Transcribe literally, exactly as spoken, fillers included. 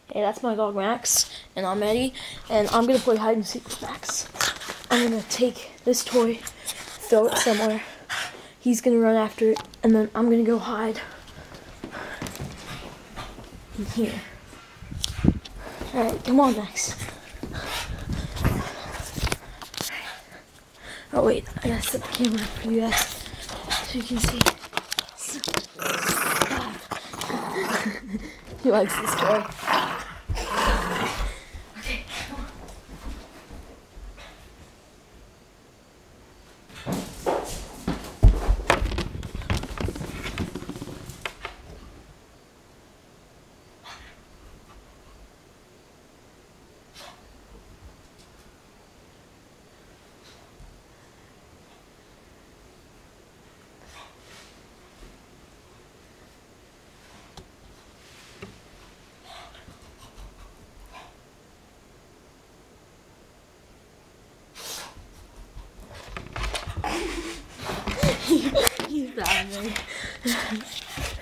Hey, that's my dog Max, and I'm Eddie, and I'm gonna play hide and seek with Max. I'm gonna take this toy, throw it somewhere. He's gonna run after it, and then I'm gonna go hide in here. Alright, come on, Max. Oh wait, I gotta set the camera up for you guys so you can see. He likes this toy. Okay, come on. He's bad, man.